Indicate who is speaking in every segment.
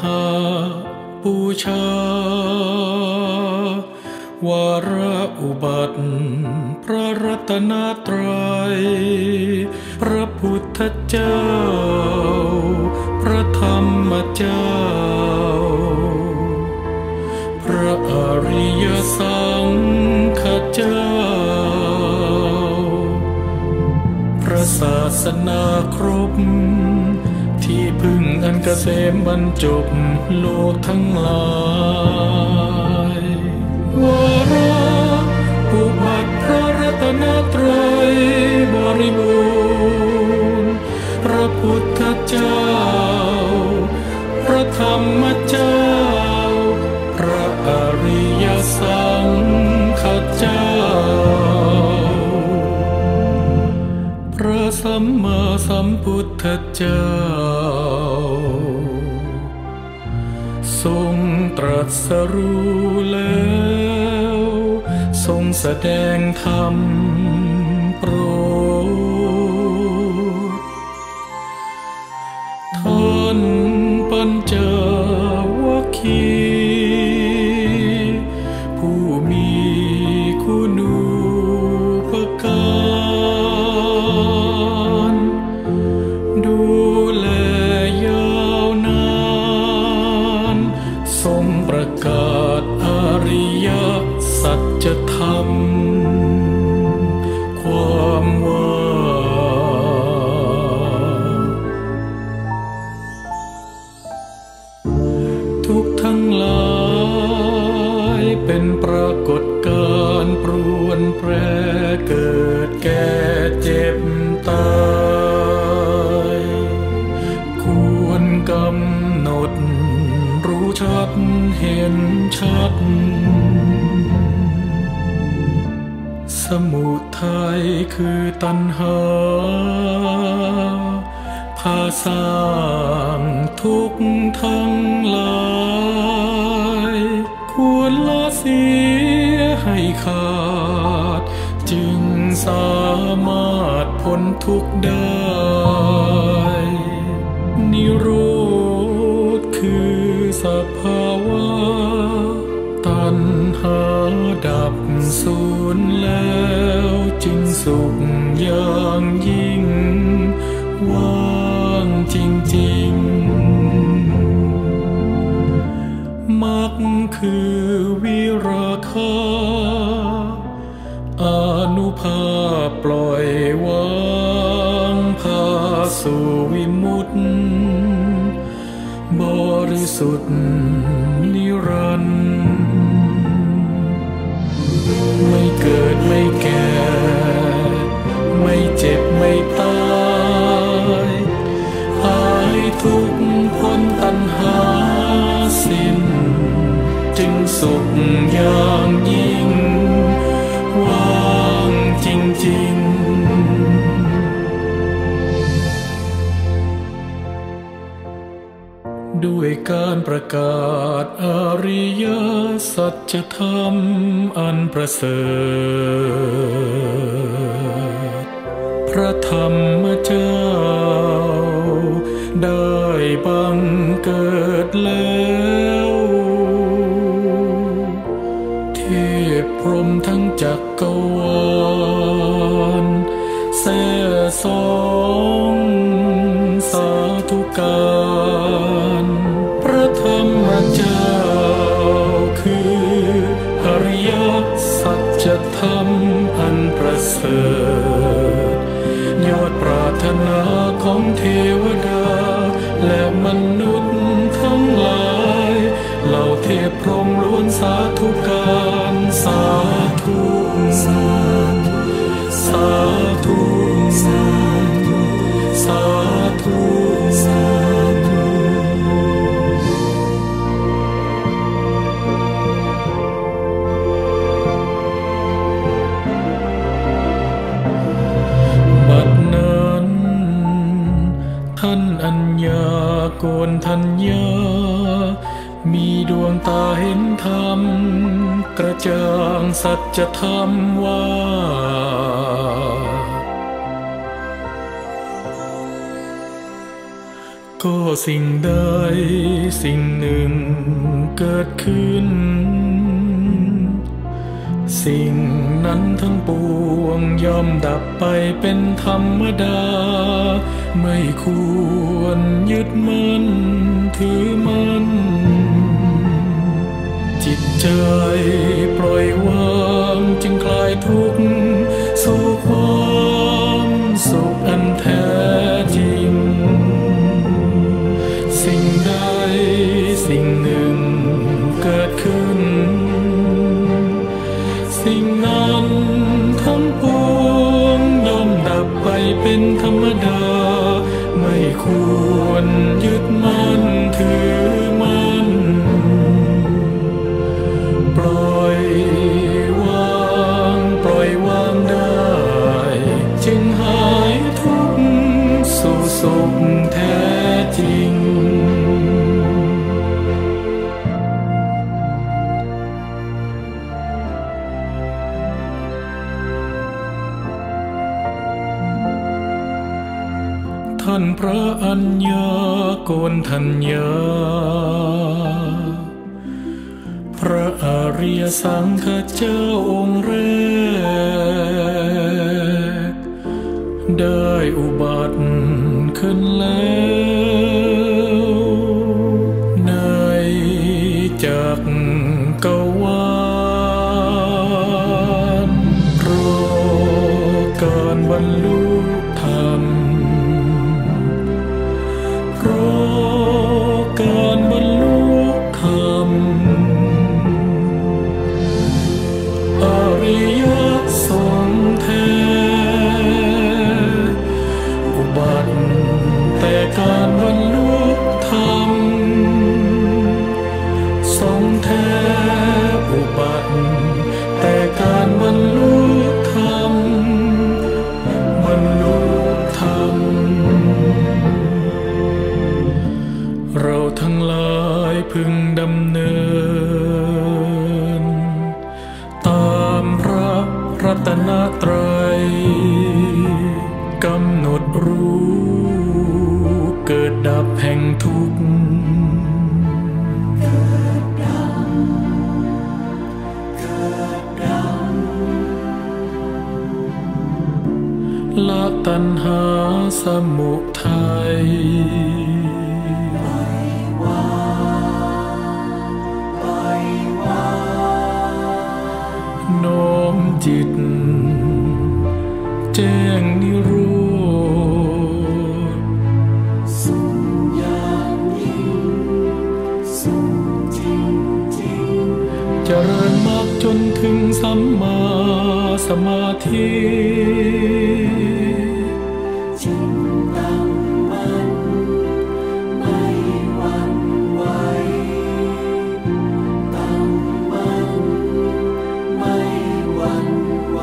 Speaker 1: หาบูชาวาระอุบัติพระรัตนตรัยพระพุทธเจ้าพระธรรมเจ้าพระอริยสังฆเจ้าพระศาสนาครบที่พึ่งอันเกษมบรรจบโลกทั้งหลายวาระอุบัติพระรัตนตรัยบริบูรณ์พระพุทธเจ้าพระธรรมเจ้าพระอริยสังฆเจ้าพระสัมมาสัมพุทธเจ้าทรงตรัสรู้แล้วทรงแสดงธรรมโปรดท่านปัญจวัคคีย์ผู้มีคุณูปการดูแลยาวนานทรงประกาศอริยสัจธรรมความว่าทุกทั้งหลายเป็นปรากฏการณ์ปรวนแปรเกิดแก่เจ็บตายควรกำหนดรู้ชัดเห็นชัดสมุทัยคือตัณหาพาสร้างทุกข์ทั้งหลายควรละเสียให้ขาดจึงสามารถพ้นทุกข์ได้นิโรธคือสภาวะตัณหาดับสูญแล้วจึงสุขอย่างยิ่งว่างจริงๆมรรคคือวิราคะอนุภาพปล่อยวางพาสู่วิมุตติบริสุทธิ์นิรันดร์ไม่เกิดไม่แก่ไม่เจ็บไม่ตายหายทุกข์พ้นตัณหาสิ้นจึงสุขอย่างยิ่งว่างจริงๆด้วยการประกาศอริยสัจธรรมอันประเสริฐพระธรรมเจ้าได้บังเกิดแล้วเทพพรหมทั้งจักรวาลแส่สองสาธุการพระธรรมเจ้าคืออริยสัจธรรมอันประเสริฐยอดปรารถนาของเทวดาและมนุษย์ทั้งหลายเหล่าเทพพรหมล้วนสาธุการสาธุสาธุสาธุสาธุสาธุสาธุบัดนั้นท่านอัญญาโกณทัญญามีดวงตาเห็นธรรมกระจ่างสัจธรรมว่า กก็สิ่งใดสิ่งหนึ่งเกิดขึ้นสิ่งนั้นทั้งปวงย่อมดับไปเป็นธรรมดาไม่ควรยึดมั่นถือมั่นจิตใจปล่อยวางจึงคลายทุกข์สู่ความสุขอันแท้จริงสิ่งใดสิ่งหนึ่งเกิดขึ้นสิ่งนั้นทั้งปวงย่อมดับไปเป็นธรรมดาไม่ควรยึดมั่นถือมั่นปล่อยวางได้จึงหายทุกข์สู่สุขแท้จริงท่านพระอัญญาโกณฑัญญาพระอริยสังฆเจ้าองค์แรกได้อุบัติขึ้นแล้วในจักรวาลเพราะการบรรลุธรรมเพราะการบรรลุธรรมอริยสงฆ์แท้อุบัติแต่การบรรลุธรรมสงฆ์แท้อุบัติแต่การบรรลุธรรมบรรลุธรรมเราทั้งหลายพึงดำเนินตามพระรัตนตรัยกำหนดรู้เกิดดับแห่งทุกข์ละตัณหาสมุทัยน้อมจิตแจ้งนิโรธสุขอย่างยิ่งสุขจริงๆเจริญมากจนถึงสัมมาสมาธิจิตตั้งมั่นไม่หวั่นไหวตั้งมั่นไม่หวั่นไหว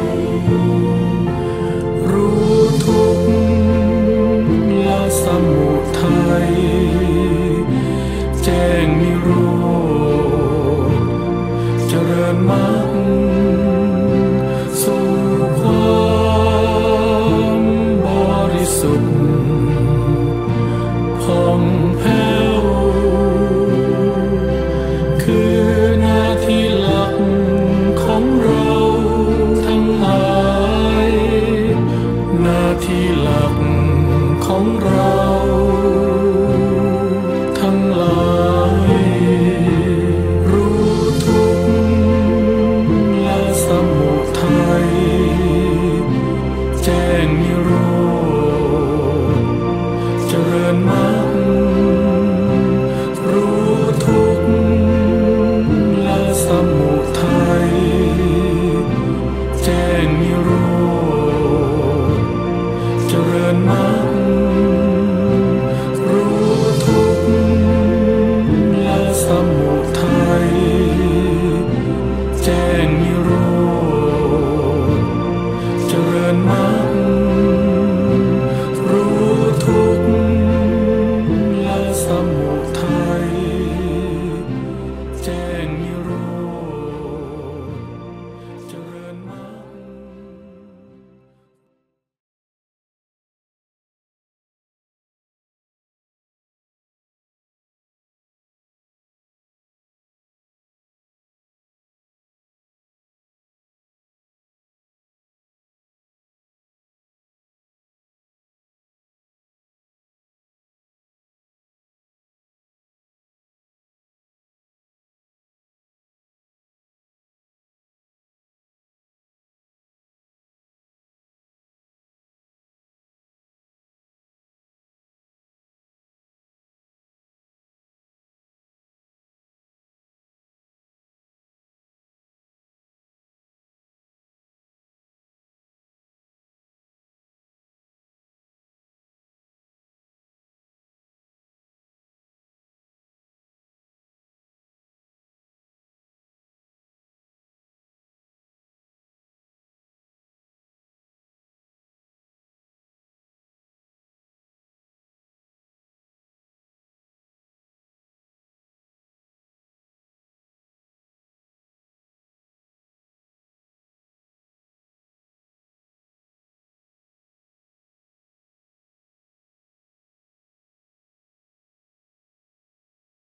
Speaker 1: รู้ทุกข์ละสมุทัยแจ้งนิโรธเจริญมรรคสู่ความบริสุทธิ์ผ่องแผ้วคือหน้าที่หลักของเราทั้งหลายหน้าที่หลักของเราทั้งหลายรู้ทุกข์ละสมุทัยแจ้งนิโรธเจริญมรรครู้ทุกข์ละสมุทัยแจ้งนิโรธเจริญมรรครู้ทุกข์ละสมุทัยแจ้งนิโรธเจริญมรรค